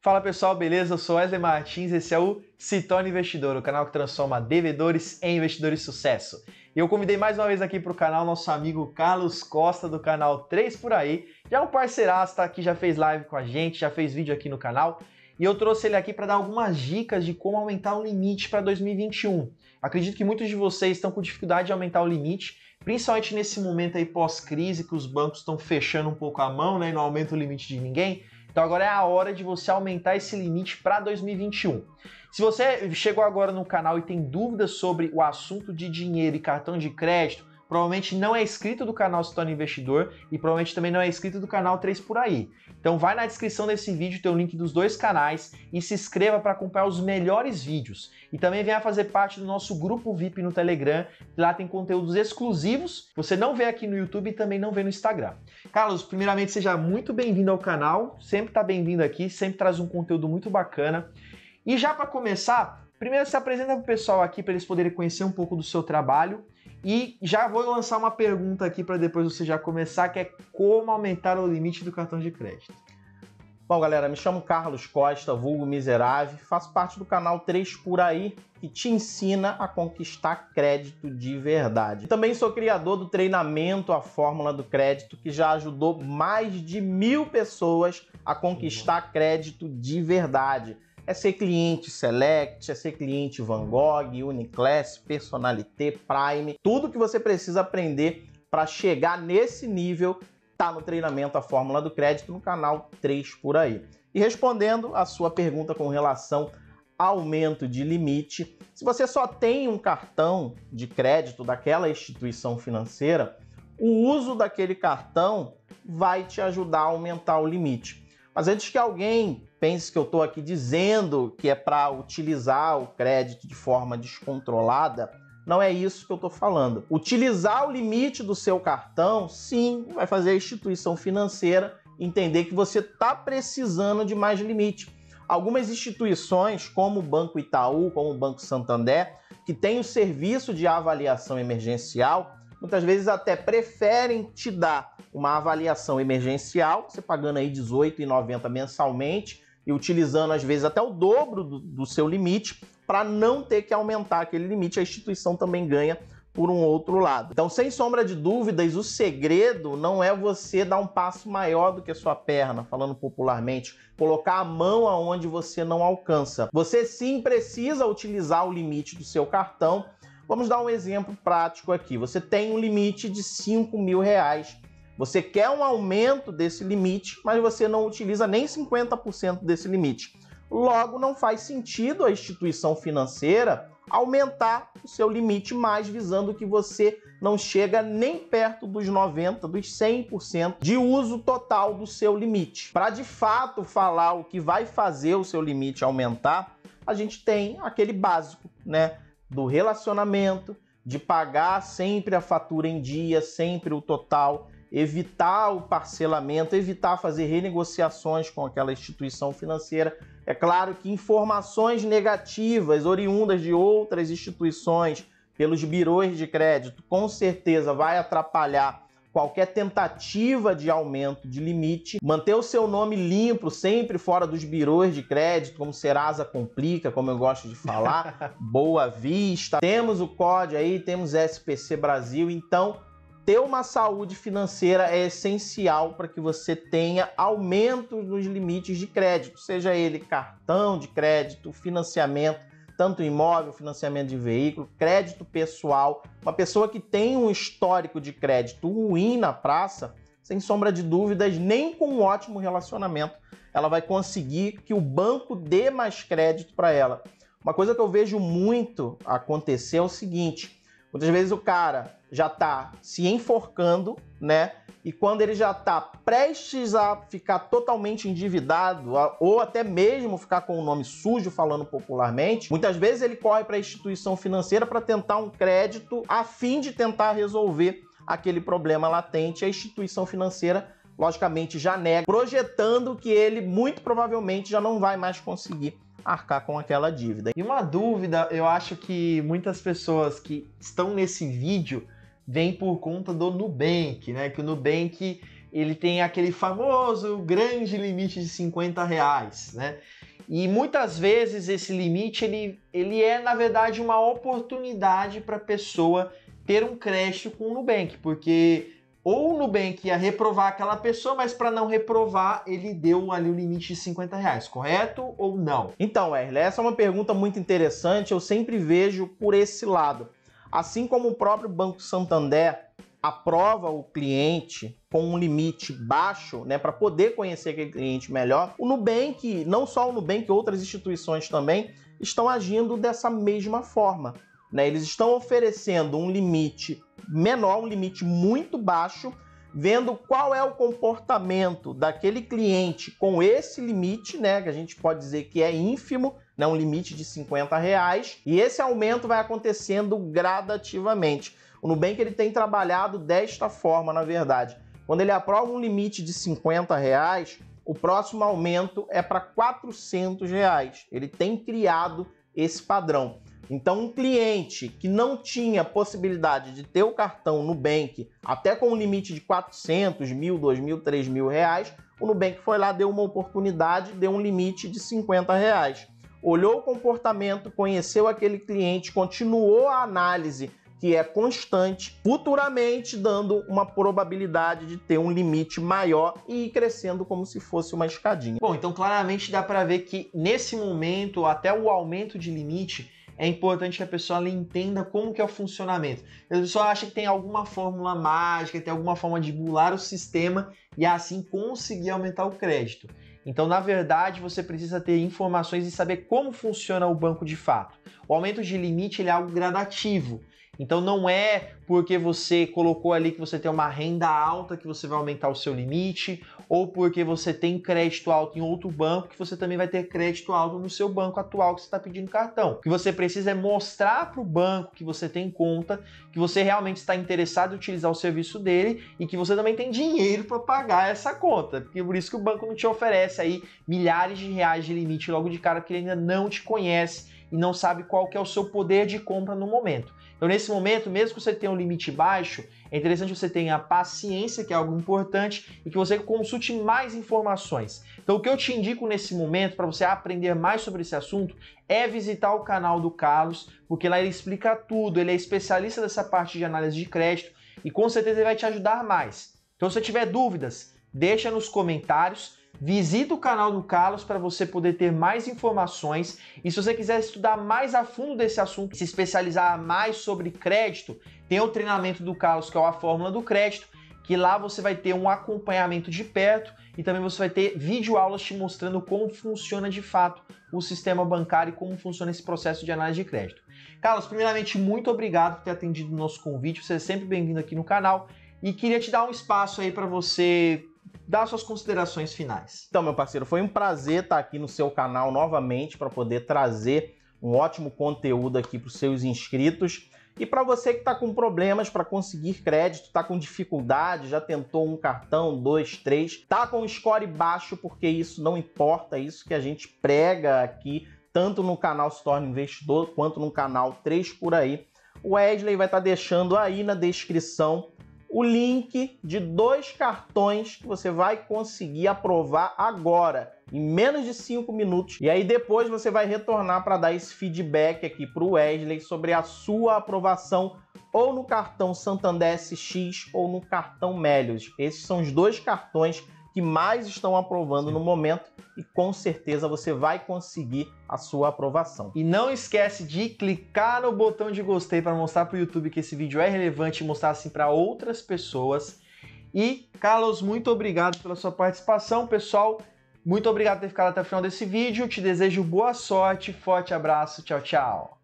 Fala pessoal, beleza? Eu sou Wesley Martins, esse é o Se Torne Investidor, o canal que transforma devedores em investidores de sucesso. E eu convidei mais uma vez aqui para o canal nosso amigo Carlos Costa, do canal 3 Por Aí. Já é um parceiraço, tá aqui, já fez live com a gente, já fez vídeo aqui no canal. E eu trouxe ele aqui para dar algumas dicas de como aumentar o limite para 2021. Acredito que muitos de vocês estão com dificuldade de aumentar o limite, principalmente nesse momento aí pós-crise, que os bancos estão fechando um pouco a mão, né, e não aumenta o limite de ninguém. Então agora é a hora de você aumentar esse limite para 2021. Se você chegou agora no canal e tem dúvidas sobre o assunto de dinheiro e cartão de crédito, provavelmente não é inscrito do canal Se Torne Investidor e provavelmente também não é inscrito do canal 3 Por Aí. Então vai na descrição desse vídeo, tem o link dos dois canais e se inscreva para acompanhar os melhores vídeos. E também venha fazer parte do nosso grupo VIP no Telegram, que lá tem conteúdos exclusivos, você não vê aqui no YouTube e também não vê no Instagram. Carlos, primeiramente seja muito bem-vindo ao canal, sempre está bem-vindo aqui, sempre traz um conteúdo muito bacana. E já para começar, primeiro se apresenta para o pessoal aqui para eles poderem conhecer um pouco do seu trabalho. E já vou lançar uma pergunta aqui para depois você já começar, que é como aumentar o limite do cartão de crédito. Bom, galera, me chamo Carlos Costa, vulgo Miserável, faço parte do canal 3 Por Aí, que te ensina a conquistar crédito de verdade. Também sou criador do treinamento A Fórmula do Crédito, que já ajudou mais de 1000 pessoas a conquistar crédito de verdade. É ser cliente Select, é ser cliente Van Gogh, Uniclass, Personalité, Prime. Tudo que você precisa aprender para chegar nesse nível tá no treinamento A Fórmula do Crédito no canal 3 Por Aí. E respondendo a sua pergunta com relação ao aumento de limite, se você só tem um cartão de crédito daquela instituição financeira, o uso daquele cartão vai te ajudar a aumentar o limite. Mas antes que alguém pense que eu estou aqui dizendo que é para utilizar o crédito de forma descontrolada, não é isso que eu estou falando. Utilizar o limite do seu cartão, sim, vai fazer a instituição financeira entender que você está precisando de mais limite. Algumas instituições, como o Banco Itaú, como o Banco Santander, que tem o serviço de avaliação emergencial, muitas vezes até preferem te dar uma avaliação emergencial, você pagando aí R$18,90 mensalmente e utilizando às vezes até o dobro do seu limite, para não ter que aumentar aquele limite, a instituição também ganha por um outro lado. Então, sem sombra de dúvidas, o segredo não é você dar um passo maior do que a sua perna, falando popularmente, colocar a mão aonde você não alcança. Você sim precisa utilizar o limite do seu cartão. Vamos dar um exemplo prático aqui. Você tem um limite de R$5.000. Você quer um aumento desse limite, mas você não utiliza nem 50% desse limite. Logo, não faz sentido a instituição financeira aumentar o seu limite mais, visando que você não chega nem perto dos 90%, dos 100% de uso total do seu limite. Para de fato falar o que vai fazer o seu limite aumentar, a gente tem aquele básico, né? Do relacionamento, de pagar sempre a fatura em dia, sempre o total, evitar o parcelamento, evitar fazer renegociações com aquela instituição financeira. É claro que informações negativas oriundas de outras instituições, pelos birôs de crédito, com certeza vai atrapalhar qualquer tentativa de aumento de limite. Manter o seu nome limpo, sempre fora dos birôs de crédito, como Serasa Complica, como eu gosto de falar, Boa Vista. Temos o COD aí, temos SPC Brasil, então ter uma saúde financeira é essencial para que você tenha aumento nos limites de crédito, seja ele cartão de crédito, financiamento, tanto imóvel, financiamento de veículo, crédito pessoal. Uma pessoa que tem um histórico de crédito ruim na praça, sem sombra de dúvidas, nem com um ótimo relacionamento, ela vai conseguir que o banco dê mais crédito para ela. Uma coisa que eu vejo muito acontecer é o seguinte: muitas vezes o cara já está se enforcando, né? E quando ele já está prestes a ficar totalmente endividado, ou até mesmo ficar com o nome sujo, falando popularmente, muitas vezes ele corre para a instituição financeira para tentar um crédito a fim de tentar resolver aquele problema latente. A instituição financeira, logicamente, já nega, projetando que ele muito provavelmente já não vai mais conseguir arcar com aquela dívida. E uma dúvida, eu acho que muitas pessoas que estão nesse vídeo vêm por conta do Nubank, né? Que o Nubank ele tem aquele famoso grande limite de R$50, né? E muitas vezes esse limite ele é, na verdade, uma oportunidade para a pessoa ter um crédito com o Nubank, porque ou o Nubank ia reprovar aquela pessoa, mas para não reprovar, ele deu ali o limite de R$50, correto ou não? Então, Wesley, essa é uma pergunta muito interessante, eu sempre vejo por esse lado. Assim como o próprio Banco Santander aprova o cliente com um limite baixo, né, para poder conhecer aquele cliente melhor, o Nubank, não só o Nubank, outras instituições também, estão agindo dessa mesma forma, né? Eles estão oferecendo um limite menor, um limite muito baixo, vendo qual é o comportamento daquele cliente com esse limite, né, que a gente pode dizer que é ínfimo, né, um limite de R$50, e esse aumento vai acontecendo gradativamente. O Nubank ele tem trabalhado desta forma, na verdade. Quando ele aprova um limite de R$50, o próximo aumento é para R$400. Ele tem criado esse padrão. Então, um cliente que não tinha possibilidade de ter o cartão Nubank, até com um limite de R$400, R$1.000, R$2.000, R$3.000, o Nubank foi lá, deu uma oportunidade, deu um limite de R$50. Olhou o comportamento, conheceu aquele cliente, continuou a análise, que é constante, futuramente dando uma probabilidade de ter um limite maior e ir crescendo como se fosse uma escadinha. Bom, então claramente dá para ver que nesse momento, até o aumento de limite, é importante que a pessoa entenda como que é o funcionamento. A pessoa acha que tem alguma fórmula mágica, tem alguma forma de bular o sistema e assim conseguir aumentar o crédito. Então, na verdade, você precisa ter informações e saber como funciona o banco de fato. O aumento de limite ele é algo gradativo. Então não é porque você colocou ali que você tem uma renda alta que você vai aumentar o seu limite, ou porque você tem crédito alto em outro banco que você também vai ter crédito alto no seu banco atual que você está pedindo cartão. O que você precisa é mostrar para o banco que você tem conta, que você realmente está interessado em utilizar o serviço dele e que você também tem dinheiro para pagar essa conta. Porque por isso que o banco não te oferece aí milhares de reais de limite logo de cara, porque ele ainda não te conhece e não sabe qual que é o seu poder de compra no momento. Então, nesse momento, mesmo que você tenha um limite baixo, é interessante que você tenha paciência, que é algo importante, e que você consulte mais informações. Então, o que eu te indico nesse momento, para você aprender mais sobre esse assunto, é visitar o canal do Carlos, porque lá ele explica tudo, ele é especialista dessa parte de análise de crédito, e com certeza ele vai te ajudar mais. Então, se você tiver dúvidas, deixa nos comentários. Visita o canal do Carlos para você poder ter mais informações e se você quiser estudar mais a fundo desse assunto, se especializar mais sobre crédito, tem o treinamento do Carlos que é a Fórmula do Crédito, que lá você vai ter um acompanhamento de perto e também você vai ter videoaulas te mostrando como funciona de fato o sistema bancário e como funciona esse processo de análise de crédito. Carlos, primeiramente, muito obrigado por ter atendido o nosso convite, você é sempre bem-vindo aqui no canal e queria te dar um espaço aí para você dar suas considerações finais. Então, meu parceiro, foi um prazer estar aqui no seu canal novamente para poder trazer um ótimo conteúdo aqui para os seus inscritos. E para você que está com problemas para conseguir crédito, está com dificuldade, já tentou um cartão, 2, 3, está com score baixo, porque isso não importa, isso que a gente prega aqui, tanto no canal Se Torne Investidor, quanto no canal 3 por aí. O Wesley vai estar deixando aí na descrição o link de 2 cartões que você vai conseguir aprovar agora, em menos de 5 minutos. E aí depois você vai retornar para dar esse feedback aqui para o Wesley sobre a sua aprovação ou no cartão Santander SX ou no cartão Melius. Esses são os 2 cartões que mais estão aprovando no momento e com certeza você vai conseguir a sua aprovação. E não esquece de clicar no botão de gostei para mostrar para o YouTube que esse vídeo é relevante e mostrar assim para outras pessoas. E, Carlos, muito obrigado pela sua participação, pessoal. Muito obrigado por ter ficado até o final desse vídeo. Te desejo boa sorte, forte abraço, tchau, tchau.